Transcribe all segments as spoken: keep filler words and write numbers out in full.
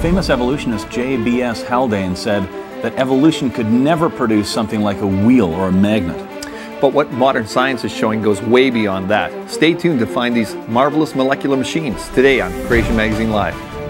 famous evolutionist J B S Haldane said that evolution could never produce something like a wheel or a magnet. But what modern science is showing goes way beyond that. Stay tuned to find these marvelous molecular machines today on Creation Magazine Live.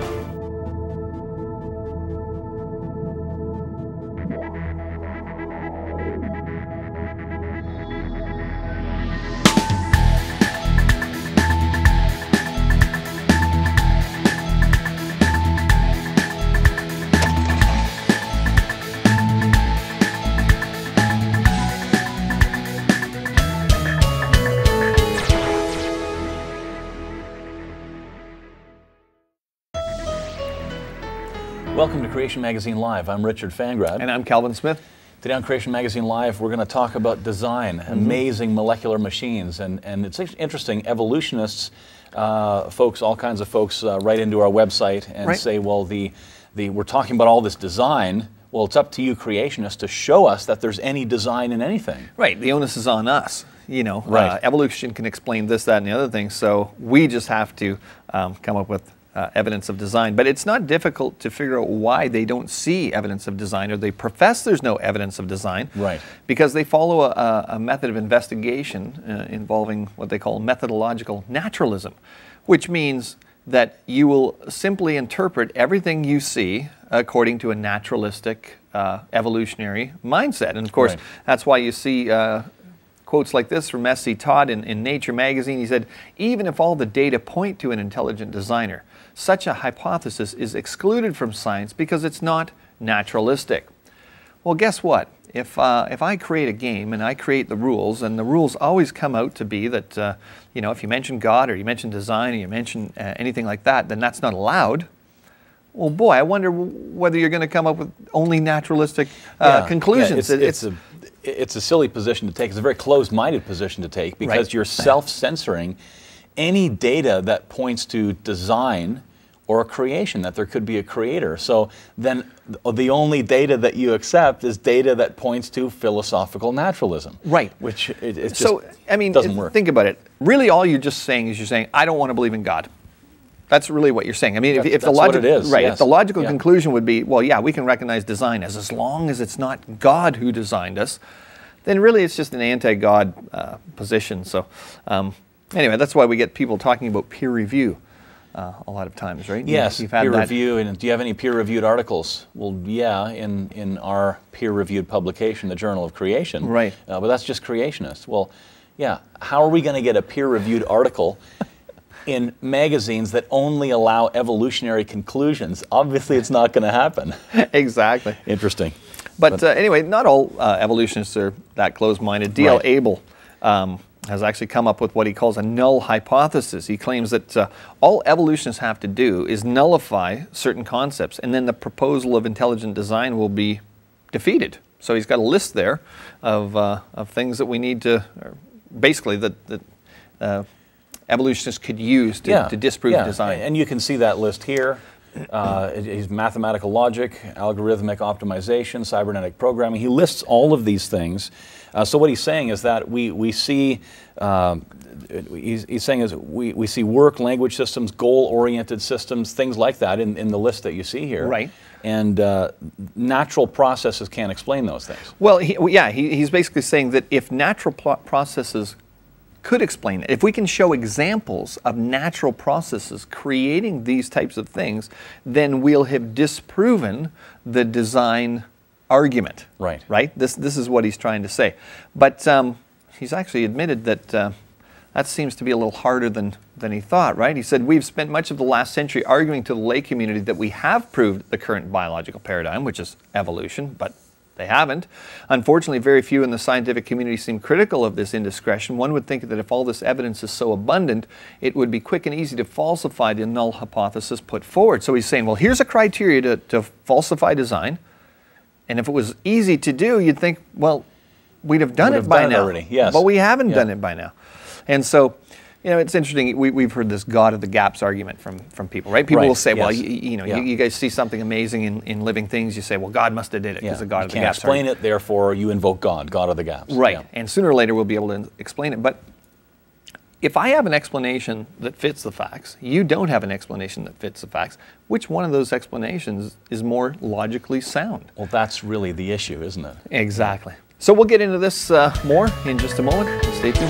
Welcome to Creation Magazine Live. I'm Richard Fangrad. And I'm Calvin Smith. Today on Creation Magazine Live, we're going to talk about design, mm-hmm. amazing molecular machines. And, and it's interesting, evolutionists, uh, folks, all kinds of folks uh, write into our website and right. say, well, the, the, we're talking about all this design. Well, it's up to you, creationists, to show us that there's any design in anything. Right. The onus is on us. You know, right. uh, evolution can explain this, that, and the other thing. So we just have to um, come up with Uh, evidence of design. But it's not difficult to figure out why they don't see evidence of design, or they profess there's no evidence of design. Right. Because they follow a, a method of investigation uh, involving what they call methodological naturalism, which means that you will simply interpret everything you see according to a naturalistic uh, evolutionary mindset. And of course, right. that's why you see uh, quotes like this from S C Todd in, in Nature magazine. He said, even if all the data point to an intelligent designer, such a hypothesis is excluded from science because it's not naturalistic. Well, guess what? If, uh, if I create a game and I create the rules, and the rules always come out to be that, uh, you know, if you mention God or you mention design or you mention uh, anything like that, then that's not allowed. Well, boy, I wonder whether you're going to come up with only naturalistic uh, yeah, conclusions. Yeah, it's, it's, it's, a, it's a silly position to take. It's a very closed-minded position to take because right. you're self-censoring any data that points to design or a creation, that there could be a creator. So then the only data that you accept is data that points to philosophical naturalism. Right. Which it, it just so, I mean, doesn't work. Think about it. Really all you're just saying is you're saying, I don't want to believe in God. That's really what you're saying. I mean, that, if, if that's the logic, what it is. Right, Yes. if the logical yeah. conclusion would be, well, yeah, we can recognize design as as long as it's not God who designed us, then really it's just an anti-God uh, position. So um, anyway, that's why we get people talking about peer review uh, a lot of times, right? Yes, You've had peer that. review. And do you have any peer-reviewed articles? Well, yeah, in, in our peer-reviewed publication, the Journal of Creation. Right. Uh, but that's just creationists. Well, yeah, how are we going to get a peer-reviewed article in magazines that only allow evolutionary conclusions? Obviously, it's not going to happen. Exactly. Interesting. But, but uh, anyway, not all uh, evolutionists are that close-minded. D L Right. Abel um, has actually come up with what he calls a null hypothesis. He claims that uh, all evolutionists have to do is nullify certain concepts, and then the proposal of intelligent design will be defeated. So he's got a list there of, uh, of things that we need to, or basically that, that uh, evolutionists could use to, yeah. to disprove yeah. design. And you can see that list here. Uh, is mathematical logic, algorithmic optimization, cybernetic programming. He lists all of these things. Uh, so what he's saying is that we, we see, uh, he's, he's saying is we, we see work, language systems, goal-oriented systems, things like that in, in the list that you see here. Right. And uh, natural processes can't explain those things. Well, he, yeah, he, he's basically saying that if natural processes could explain it, if we can show examples of natural processes creating these types of things, then we'll have disproven the design argument. Right. Right? This, this is what he's trying to say. But um, he's actually admitted that uh, that seems to be a little harder than, than he thought, right? He said, we've spent much of the last century arguing to the lay community that we have proved the current biological paradigm, which is evolution, but they haven't. Unfortunately, very few in the scientific community seem critical of this indiscretion. One would think that if all this evidence is so abundant, it would be quick and easy to falsify the null hypothesis put forward. So he's saying, well, here's a criteria to, to falsify design. And if it was easy to do, you'd think, well, we'd have done Would it have by done it now. already, yes. But we haven't Yeah. done it by now. And so, you know, it's interesting. We, we've heard this God of the gaps argument from, from people, right? People Right, will say, well, yes. you, you know, Yeah. you, you guys see something amazing in, in living things. You say, well, God must have did it because Yeah. of God you of the can't gaps explain argument. it, therefore you invoke God, God of the gaps. Right. Yeah. And sooner or later we'll be able to explain it. But if I have an explanation that fits the facts, you don't have an explanation that fits the facts, which one of those explanations is more logically sound? Well, that's really the issue, isn't it? Exactly. So we'll get into this uh, more in just a moment. Stay tuned.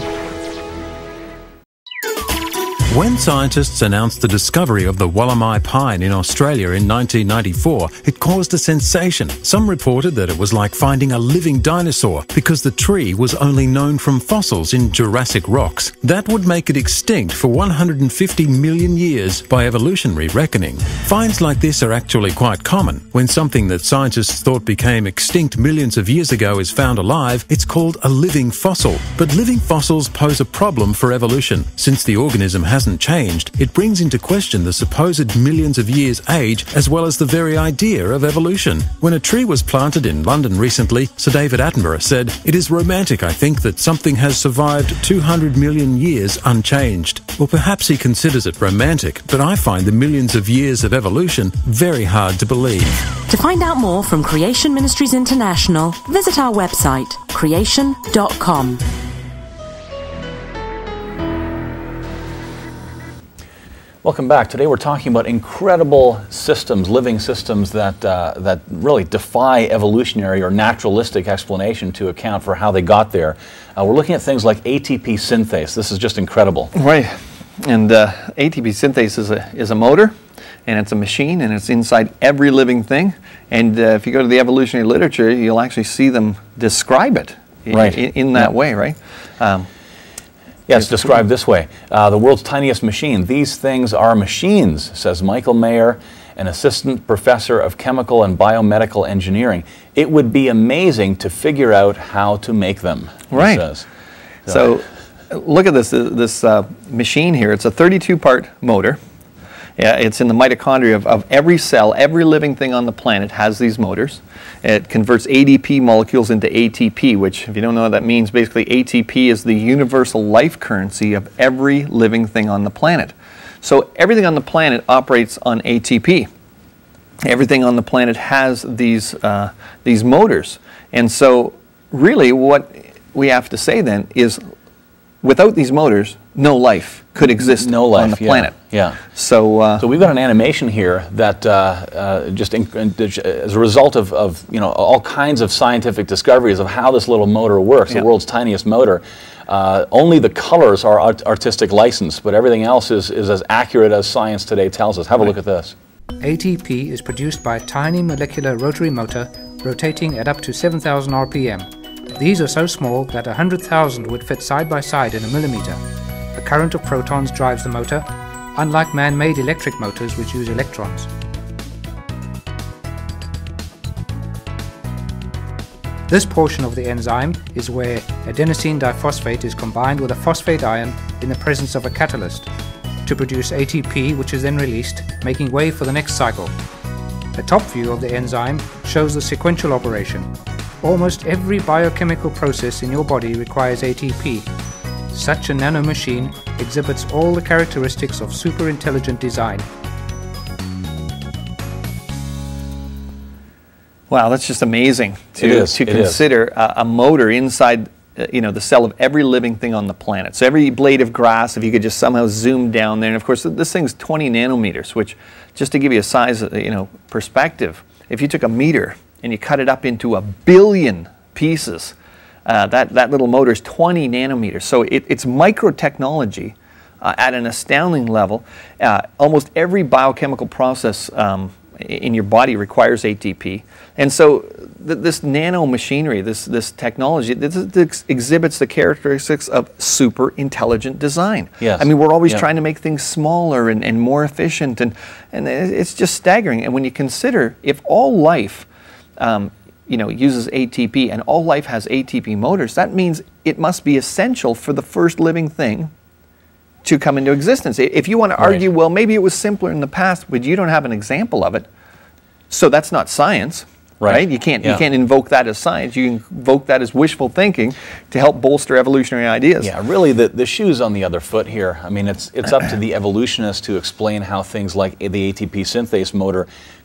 When scientists announced the discovery of the Wallamai pine in Australia in nineteen ninety-four, it caused a sensation. Some reported that it was like finding a living dinosaur because the tree was only known from fossils in Jurassic rocks. That would make it extinct for one hundred fifty million years by evolutionary reckoning. Finds like this are actually quite common. When something that scientists thought became extinct millions of years ago is found alive, it's called a living fossil. But living fossils pose a problem for evolution. Since the organism hasn't changed, it brings into question the supposed millions of years age as well as the very idea of evolution. When a tree was planted in London recently, Sir David Attenborough said, "It is romantic, I think, that something has survived two hundred million years unchanged." Well, perhaps he considers it romantic, but I find the millions of years of evolution very hard to believe. To find out more from Creation Ministries International, visit our website, creation dot com. Welcome back. Today we're talking about incredible systems, living systems that uh, that really defy evolutionary or naturalistic explanation to account for how they got there. Uh, we're looking at things like A T P synthase. This is just incredible. Right. And uh, A T P synthase is a, is a motor, and it's a machine, and it's inside every living thing. And uh, if you go to the evolutionary literature, you'll actually see them describe it in, right. in, in that yeah. way, right? Um, Yeah, it's described this way. Uh, the world's tiniest machine. These things are machines, says Michael Mayer, an assistant professor of chemical and biomedical engineering. It would be amazing to figure out how to make them, right. he says. So, so look at this, this uh, machine here. It's a thirty-two part motor. Yeah, it's in the mitochondria of, of every cell. Every living thing on the planet has these motors. It converts A D P molecules into A T P, which, if you don't know what that means, basically A T P is the universal life currency of every living thing on the planet. So everything on the planet operates on A T P. Everything on the planet has these, uh, these motors. And so really what we have to say then is, without these motors, no life could exist no life, on the yeah, planet. Yeah. So, uh, so we've got an animation here that uh, uh, just in, as a result of, of you know all kinds of scientific discoveries of how this little motor works, yeah. the world's tiniest motor. Uh, only the colors are art artistic license, but everything else is, is as accurate as science today tells us. Have right. a look at this. A T P is produced by a tiny molecular rotary motor rotating at up to seven thousand R P M. These are so small that one hundred thousand would fit side by side in a millimeter. A current of protons drives the motor, unlike man-made electric motors which use electrons. This portion of the enzyme is where adenosine diphosphate is combined with a phosphate ion in the presence of a catalyst to produce A T P, which is then released, making way for the next cycle. The top view of the enzyme shows the sequential operation. Almost every biochemical process in your body requires A T P. Such a nanomachine exhibits all the characteristics of super intelligent design. wow, that's just amazing to, It is, to it consider a, a motor inside uh, you know, the cell of every living thing on the planet. So every blade of grass, if you could just somehow zoom down there, and of course this thing's twenty nanometers, which, just to give you a size, you know, perspective, if you took a meter and you cut it up into a billion pieces, uh, that, that little motor is twenty nanometers. So it, it's micro technology uh, at an astounding level. Uh, almost every biochemical process um, in your body requires A T P. And so th this nano machinery, this, this technology, this, this exhibits the characteristics of super intelligent design. Yes. I mean, we're always yeah. trying to make things smaller and, and more efficient, and, and it's just staggering. And when you consider, if all life um, you know, uses A T P and all life has A T P motors, that means it must be essential for the first living thing to come into existence. If you want to argue, right. well, maybe it was simpler in the past, but you don't have an example of it, so that's not science, right? Right. You can't Yeah. you can't invoke that as science. You invoke that as wishful thinking to help bolster evolutionary ideas. Yeah, really, the, the shoe's on the other foot here. I mean, it's, it's up to the evolutionists to explain how things like the A T P synthase motor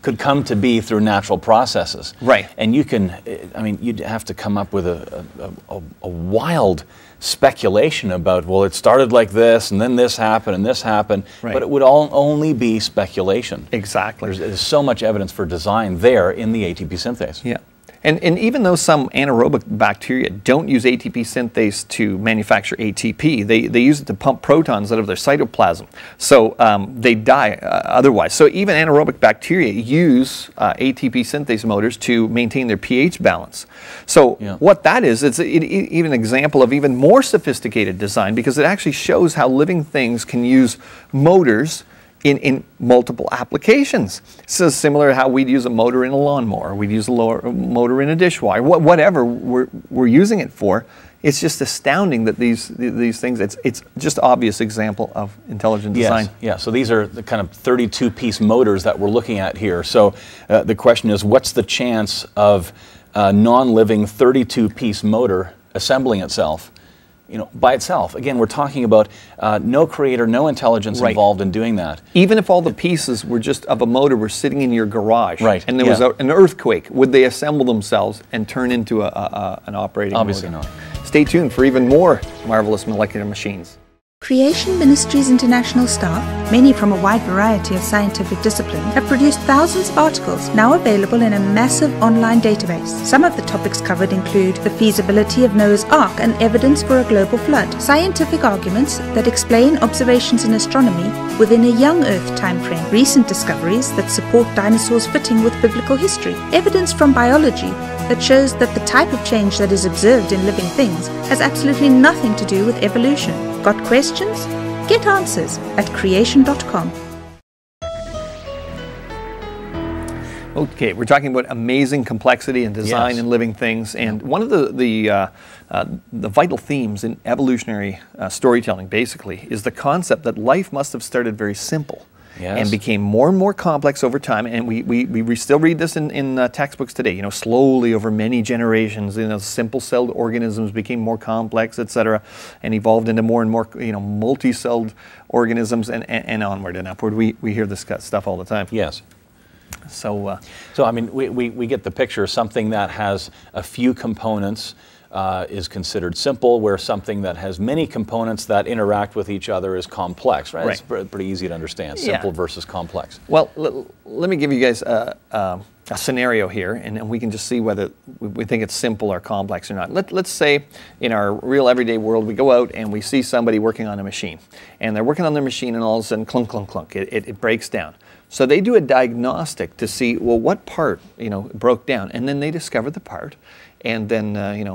could come to be through natural processes. Right. And you can, I mean, you'd have to come up with a, a, a, a wild speculation about, well, it started like this, and then this happened, and this happened, right. but it would all only be speculation. Exactly. There's, there's so much evidence for design there in the A T P synthase. Yeah. And, and even though some anaerobic bacteria don't use A T P synthase to manufacture A T P, they, they use it to pump protons out of their cytoplasm. So um, they die uh, otherwise. So even anaerobic bacteria use uh, A T P synthase motors to maintain their pH balance. So yeah. what that is, it's a, it, it, even an example of even more sophisticated design, because it actually shows how living things can use motors In, in multiple applications. So similar to how we'd use a motor in a lawnmower, we'd use a lower, motor in a dishwasher, wh whatever we're, we're using it for. It's just astounding that these these things, it's, it's just obvious example of intelligent design. Yes, yeah, so these are the kind of thirty-two piece motors that we're looking at here. So uh, the question is, what's the chance of a non-living thirty-two piece motor assembling itself? You know, by itself. Again, we're talking about uh, no creator, no intelligence right. involved in doing that. Even if all the pieces were just of a motor were sitting in your garage, right. and there yeah. was a, an earthquake, would they assemble themselves and turn into a, a, a, an operating Obviously motor? not. Stay tuned for even more marvelous molecular machines. Creation Ministries International staff, many from a wide variety of scientific disciplines, have produced thousands of articles now available in a massive online database. Some of the topics covered include the feasibility of Noah's Ark and evidence for a global flood, scientific arguments that explain observations in astronomy within a young Earth timeframe, recent discoveries that support dinosaurs fitting with biblical history, evidence from biology that shows that the type of change that is observed in living things has absolutely nothing to do with evolution. Got questions? Get answers at creation dot com. Okay, we're talking about amazing complexity and design Yes. in living things, and one of the the, uh, uh, the vital themes in evolutionary uh, storytelling, basically, is the concept that life must have started very simple. Yes. And became more and more complex over time, and we, we, we still read this in, in uh, textbooks today. You know, slowly over many generations, you know, simple-celled organisms became more complex, et cetera, and evolved into more and more, you know, multi-celled organisms, and, and, and onward and upward. We, we hear this stuff all the time. Yes. So, uh, so I mean, we, we, we get the picture. Something that has a few components Uh, is considered simple, where something that has many components that interact with each other is complex, right? Right. It's pr pretty easy to understand, Yeah. simple versus complex. well, let me give you guys a, a, a scenario here, and, and we can just see whether we, we think it's simple or complex or not. Let, let's say in our real everyday world, we go out and we see somebody working on a machine, and they're working on their machine, and all of a sudden, clunk, clunk, clunk, it, it, it breaks down. So they do a diagnostic to see, well, what part, you know, broke down, and then they discover the part, and then, uh, you know,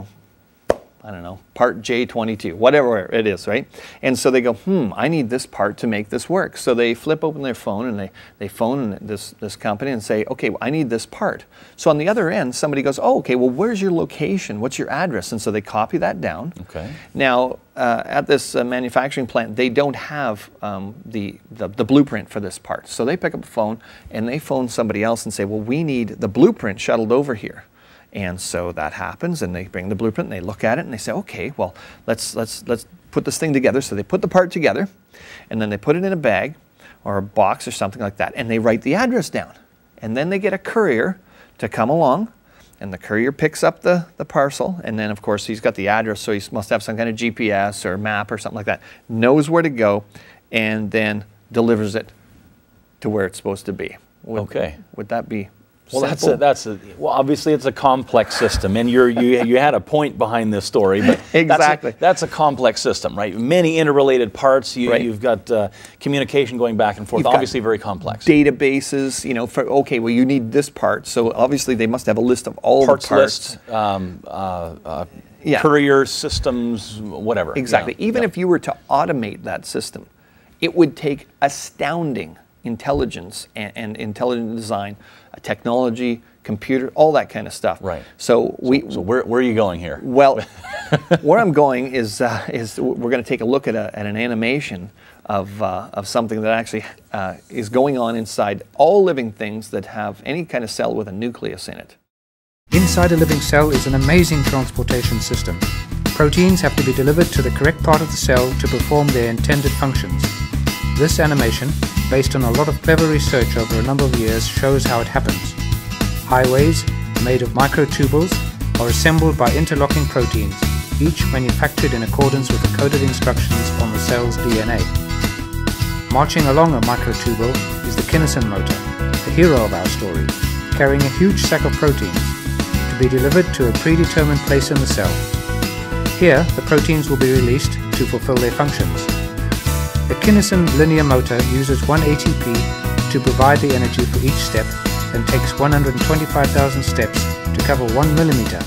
I don't know, part J twenty-two, whatever it is, right? And so they go, hmm, I need this part to make this work. So they flip open their phone and they, they phone this, this company and say, okay, well, I need this part. So on the other end, somebody goes, oh, okay, well, where's your location? What's your address? And so they copy that down. Okay. Now, uh, at this uh, manufacturing plant, they don't have um, the, the, the blueprint for this part. So they pick up the phone and they phone somebody else and say, well, we need the blueprint shuttled over here. And so that happens, and they bring the blueprint, and they look at it, and they say, okay, well, let's, let's, let's put this thing together. So they put the part together, and then they put it in a bag or a box or something like that, and they write the address down. And then they get a courier to come along, and the courier picks up the, the parcel, and then, of course, he's got the address, so he must have some kind of G P S or map or something like that, knows where to go, and then delivers it to where it's supposed to be. Would, Okay. Would that be Well, that's simple? a, that's a, well, obviously it's a complex system, and you're, you you had a point behind this story, but Exactly. that's a, that's a complex system, right? Many interrelated parts. You, Right. You've got uh, communication going back and forth. You've got obviously, very complex. Databases, you know, for okay, well, you need this part, so obviously they must have a list of all Parts the parts. list, um, uh, uh, Yeah. courier systems, whatever. Exactly. Yeah. Even Yeah. if you were to automate that system, it would take astounding intelligence and, and intelligent design, uh, technology, computer, all that kind of stuff. Right. So we. So where, where are you going here? Well, where I'm going is uh, is we're going to take a look at, a, at an animation of uh, of something that actually uh, is going on inside all living things that have any kind of cell with a nucleus in it. Inside a living cell is an amazing transportation system. Proteins have to be delivered to the correct part of the cell to perform their intended functions. This animation, based on a lot of clever research over a number of years, shows how it happens. Highways, made of microtubules, are assembled by interlocking proteins, each manufactured in accordance with the coded instructions on the cell's D N A. Marching along a microtubule is the kinesin motor, the hero of our story, carrying a huge sack of proteins to be delivered to a predetermined place in the cell. Here, the proteins will be released to fulfill their functions. The kinesin linear motor uses one A T P to provide the energy for each step and takes one hundred twenty-five thousand steps to cover one millimeter.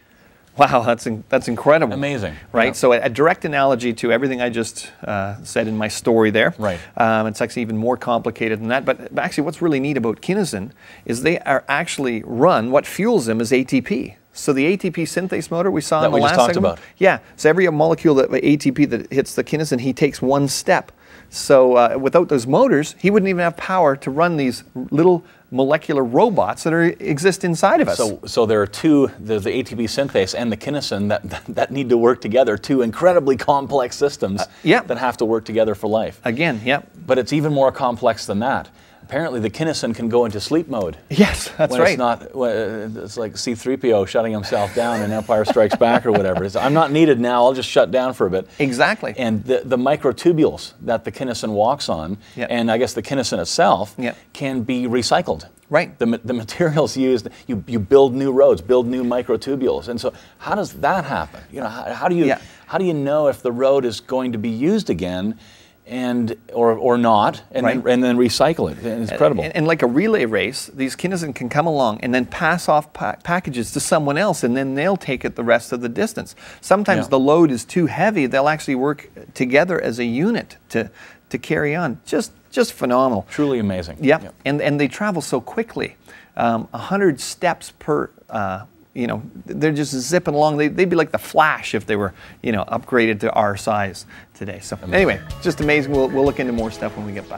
Wow, that's in, that's incredible. Amazing. Right? Yeah. So a, a direct analogy to everything I just uh, said in my story there. Right. Um, it's actually even more complicated than that. But actually what's really neat about kinesin is they are actually run, what fuels them is A T P. So the A T P synthase motor we saw that in the we last just talked segment, about. Yeah. So every molecule that A T P that hits the kinesin, he takes one step. So uh, without those motors, he wouldn't even have power to run these little molecular robots that are, exist inside of us. So, so there are two, there's the A T P synthase and the kinesin that, that, that need to work together, two incredibly complex systems uh, yeah. that have to work together for life. Again, yeah. But it's even more complex than that. Apparently the kinesin can go into sleep mode. Yes, that's when right. It's not, when it's like C three P O shutting himself down in Empire Strikes Back or whatever. It's, I'm not needed now, I'll just shut down for a bit. Exactly. And the, the microtubules that the kinesin walks on, yep. and I guess the kinesin itself, yep. can be recycled. Right. The, the materials used, you, you build new roads, build new microtubules. And so how does that happen? You know, how, how do you, yeah. how do you know if the road is going to be used again and or or not, and, right. then, and then recycle it? It's incredible. And, and like a relay race, these kinesin can come along and then pass off pa packages to someone else, and then they'll take it the rest of the distance. Sometimes yeah. the load is too heavy; they'll actually work together as a unit to to carry on. Just just phenomenal. Truly amazing. Yep. yep. And and they travel so quickly, um, a hundred steps per. Uh, You know, they're just zipping along. They, they'd be like the Flash if they were, you know, upgraded to our size today. So amazing. Anyway, just amazing. We'll, we'll look into more stuff when we get back.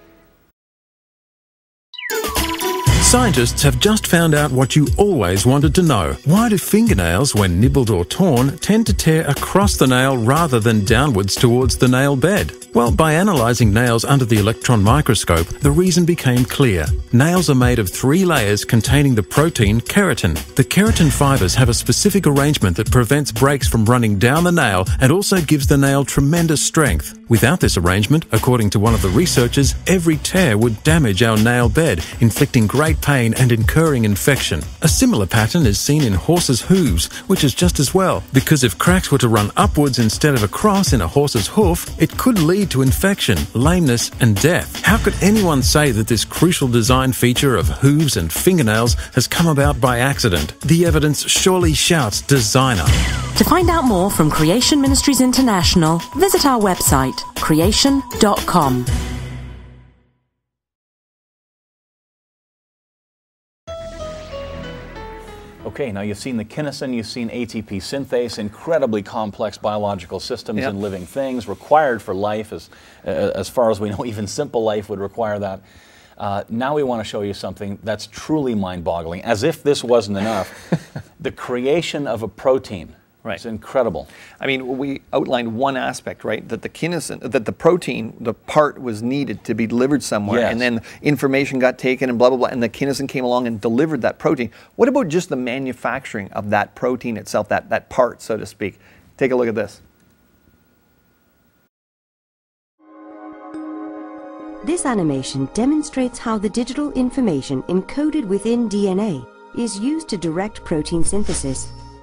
Scientists have just found out what you always wanted to know. Why do fingernails, when nibbled or torn, tend to tear across the nail rather than downwards towards the nail bed? Well, by analysing nails under the electron microscope, the reason became clear. Nails are made of three layers containing the protein keratin. The keratin fibres have a specific arrangement that prevents breaks from running down the nail and also gives the nail tremendous strength. Without this arrangement, according to one of the researchers, every tear would damage our nail bed, inflicting great pain and incurring infection. A similar pattern is seen in horses' hooves, which is just as well, because if cracks were to run upwards instead of across in a horse's hoof, it could lead to infection, lameness and death. How could anyone say that this crucial design feature of hooves and fingernails has come about by accident? The evidence surely shouts designer. To find out more from Creation Ministries International, visit our website, creation dot com. Okay, now you've seen the kinesin, you've seen A T P synthase, incredibly complex biological systems yep. in living things, required for life, as, uh, as far as we know, even simple life would require that. Uh, now we want to show you something that's truly mind-boggling, as if this wasn't enough. The creation of a protein. Right. It's incredible. I mean, we outlined one aspect, right? That the kinesin, that the protein, the part was needed to be delivered somewhere, Yes. and then information got taken and blah, blah, blah, and the kinesin came along and delivered that protein. What about just the manufacturing of that protein itself, that, that part, so to speak? Take a look at this. This animation demonstrates how the digital information encoded within D N A is used to direct protein synthesis.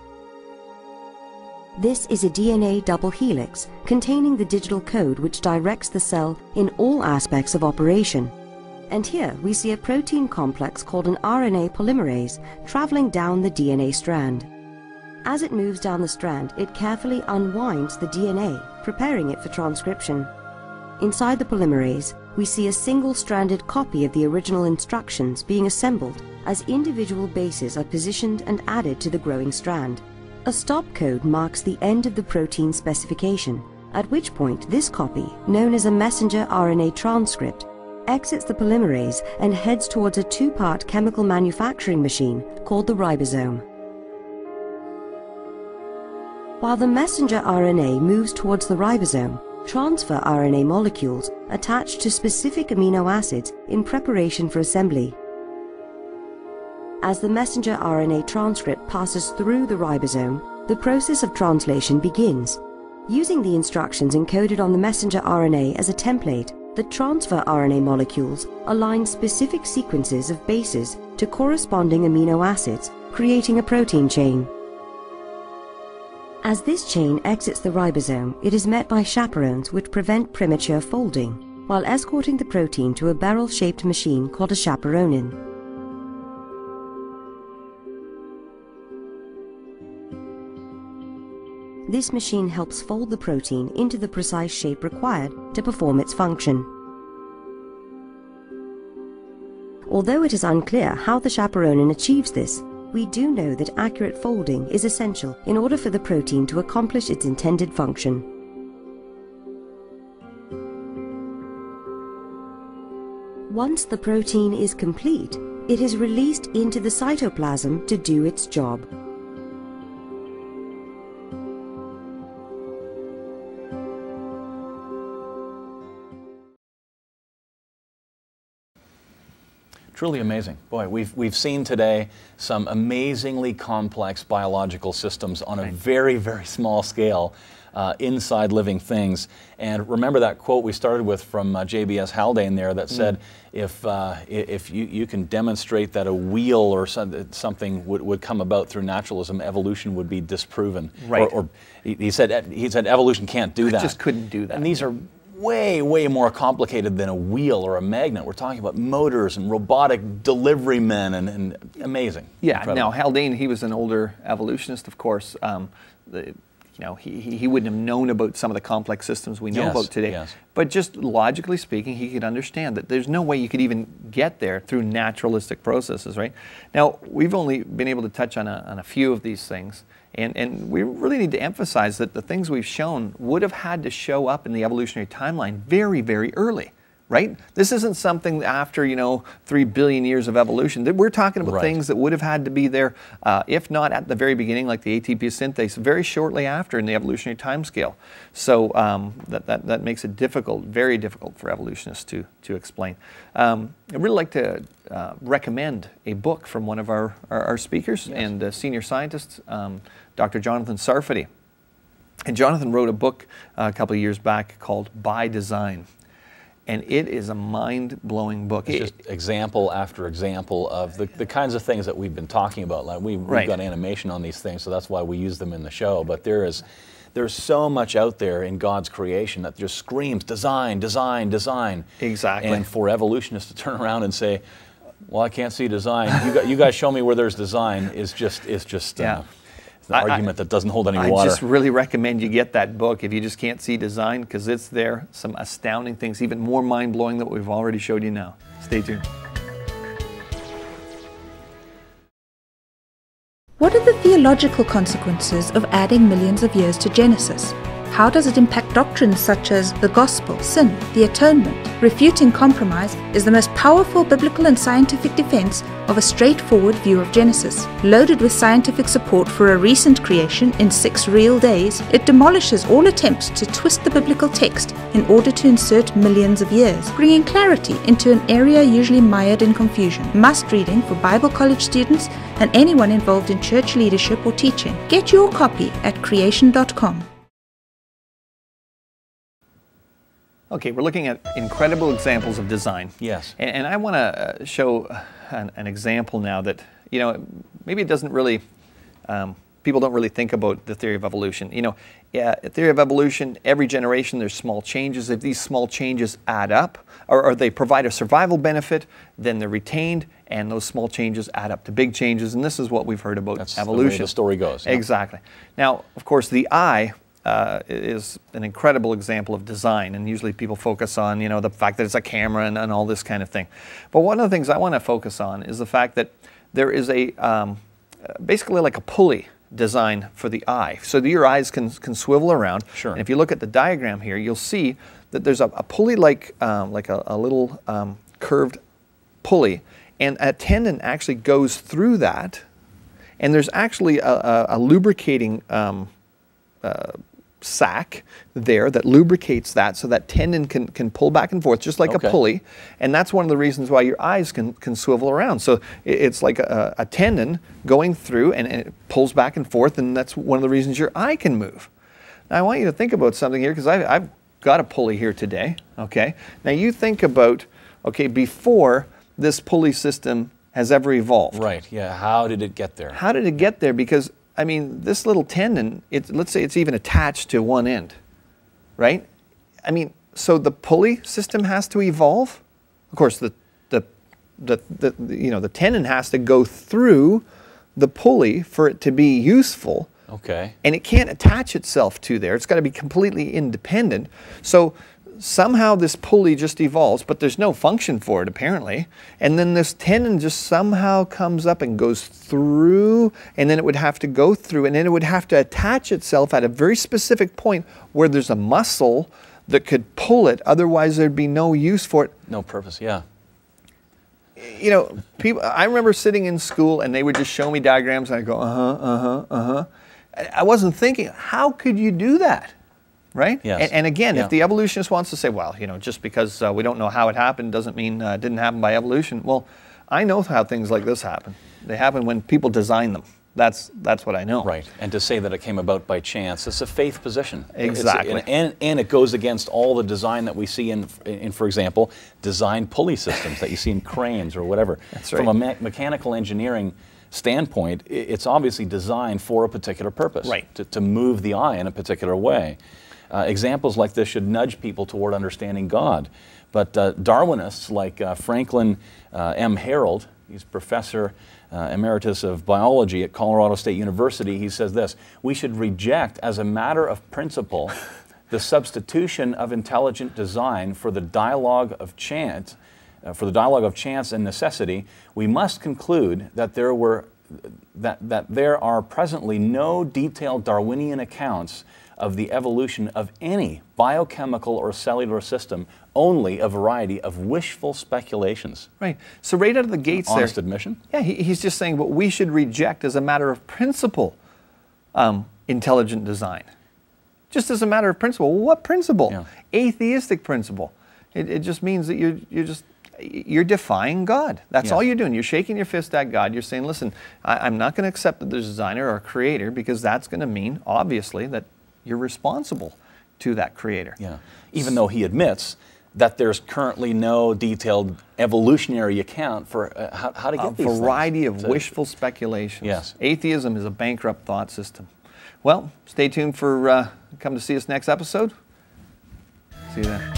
This is a D N A double helix containing the digital code which directs the cell in all aspects of operation. And here we see a protein complex called an R N A polymerase traveling down the D N A strand. As it moves down the strand, it carefully unwinds the D N A, preparing it for transcription. Inside the polymerase, we see a single-stranded copy of the original instructions being assembled as individual bases are positioned and added to the growing strand. A stop code marks the end of the protein specification, at which point this copy, known as a messenger R N A transcript, exits the polymerase and heads towards a two-part chemical manufacturing machine called the ribosome. While the messenger R N A moves towards the ribosome, transfer R N A molecules attach to specific amino acids in preparation for assembly. As the messenger R N A transcript passes through the ribosome, the process of translation begins. Using the instructions encoded on the messenger R N A as a template, the transfer R N A molecules align specific sequences of bases to corresponding amino acids, creating a protein chain. As this chain exits the ribosome, it is met by chaperones which prevent premature folding, while escorting the protein to a barrel-shaped machine called a chaperonin. This machine helps fold the protein into the precise shape required to perform its function. Although it is unclear how the chaperonin achieves this, we do know that accurate folding is essential in order for the protein to accomplish its intended function. Once the protein is complete, it is released into the cytoplasm to do its job. Truly amazing. Boy, we've, we've seen today some amazingly complex biological systems on a very, very small scale uh, inside living things. And remember that quote we started with from uh, J B S Haldane there that said, mm. if, uh, if you, you can demonstrate that a wheel or some, something would, would come about through naturalism, evolution would be disproven. Right. Or, or he, he, said, he said evolution can't do I that. just couldn't do that. And these are way, way more complicated than a wheel or a magnet. We're talking about motors and robotic delivery men and, and amazing. Yeah, Incredible. Now Haldane, he was an older evolutionist, of course. Um, the, you know, he, he wouldn't have known about some of the complex systems we know yes, about today. Yes. But just logically speaking, he could understand that there's no way you could even get there through naturalistic processes, right? Now, we've only been able to touch on a, on a few of these things. And, and we really need to emphasize that the things we've shown would have had to show up in the evolutionary timeline very, very early, right? This isn't something after, you know, three billion years of evolution. We're talking about right. things that would have had to be there, uh, if not at the very beginning, like the A T P synthase, very shortly after in the evolutionary timescale. So um, that, that, that makes it difficult, very difficult for evolutionists to, to explain. Um, I'd really like to uh, recommend a book from one of our, our, our speakers yes. and uh, senior scientists, um, Doctor Jonathan Sarfati. And Jonathan wrote a book uh, a couple of years back called By Design. And it is a mind-blowing book. It's just example after example of the, the kinds of things that we've been talking about. Like we, we've right. got animation on these things, so that's why we use them in the show. But there is, there's so much out there in God's creation that just screams design, design, design. Exactly. And for evolutionists to turn around and say, well, I can't see design. You, got, you guys show me where there's design is just, is just yeah. uh, an I, argument I, that doesn't hold any I water. I just really recommend you get that book if you just can't see design, because it's there. Some astounding things, even more mind-blowing than what we've already showed you now. Stay tuned. What are the theological consequences of adding millions of years to Genesis? How does it impact doctrines such as the gospel, sin, the atonement? Refuting compromise is the most powerful biblical and scientific defense of a straightforward view of Genesis. Loaded with scientific support for a recent creation in six real days, it demolishes all attempts to twist the biblical text in order to insert millions of years, bringing clarity into an area usually mired in confusion. Must reading for Bible college students and anyone involved in church leadership or teaching. Get your copy at creation dot com. Okay, we're looking at incredible examples of design. Yes. And, and I want to uh, show an, an example now that, you know, maybe it doesn't really, um, people don't really think about the theory of evolution. You know, yeah, theory of evolution, every generation there's small changes. If these small changes add up, or, or they provide a survival benefit, then they're retained, and those small changes add up to big changes. And this is what we've heard about That's evolution. the way the story goes. Yeah. Exactly. Now, of course, the eye Uh, is an incredible example of design, and usually people focus on, you know, the fact that it's a camera and, and all this kind of thing. But one of the things I want to focus on is the fact that there is a um, basically like a pulley design for the eye, so that your eyes can can swivel around. Sure. And if you look at the diagram here, you'll see that there's a, a pulley like um, like a, a little um, curved pulley, and a tendon actually goes through that, and there's actually a, a, a lubricating Um, Uh, sac there that lubricates that so that tendon can, can pull back and forth just like Okay. a pulley, and that's one of the reasons why your eyes can, can swivel around. So it, it's like a, a tendon going through and, and it pulls back and forth, and that's one of the reasons your eye can move. Now I want you to think about something here, because I've, I've got a pulley here today, okay? Now you think about, okay, before this pulley system has ever evolved. Right, yeah, how did it get there? How did it get there? Because, I mean, this little tendon, it, let's say it's even attached to one end, right? I mean, so the pulley system has to evolve. Of course, the, the, the, the, you know, the tendon has to go through the pulley for it to be useful. Okay. And it can't attach itself to there. It's got to be completely independent. So somehow this pulley just evolves, but there's no function for it apparently. And then this tendon just somehow comes up and goes through, and then it would have to go through, and then it would have to attach itself at a very specific point where there's a muscle that could pull it. Otherwise there'd be no use for it. No purpose, yeah. You know, people, I remember sitting in school and they would just show me diagrams and I'd go, uh-huh, uh-huh, uh-huh. I wasn't thinking, how could you do that? Right? Yes. And, and again, Yeah. if the evolutionist wants to say, well, you know, just because uh, we don't know how it happened doesn't mean uh, it didn't happen by evolution. Well, I know how things like this happen. They happen when people design them. That's that's what I know. Right, and to say that it came about by chance, it's a faith position. It's- Exactly. and, and, and it goes against all the design that we see in, in, for example, design pulley systems that you see in cranes or whatever. That's From right. a me mechanical engineering standpoint, i- it's obviously designed for a particular purpose. Right. To, to move the eye in a particular way. Uh, examples like this should nudge people toward understanding God. But uh, Darwinists like uh, Franklin uh, M. Harold, he's professor uh, emeritus of biology at Colorado State University, he says this: we should reject as a matter of principle the substitution of intelligent design for the dialogue of chance, uh, for the dialogue of chance and necessity. We must conclude that there were that, that there are presently no detailed Darwinian accounts of the evolution of any biochemical or cellular system, only a variety of wishful speculations. Right. So right out of the gates Honest there, admission. yeah, he, he's just saying what we should reject as a matter of principle, um, intelligent design. Just as a matter of principle. What principle? Yeah. Atheistic principle. It, it just means that you're, you're just, you're defying God. That's Yes. all you're doing. You're shaking your fist at God. You're saying, listen, I, I'm not going to accept that there's a designer or a creator, because that's going to mean, obviously, that you're responsible to that creator. Yeah. Even though he admits that there's currently no detailed evolutionary account for uh, how, how to get A these things. variety of So- wishful speculations. Yes. Atheism is a bankrupt thought system. Well, stay tuned for, uh, come to see us next episode. See you then.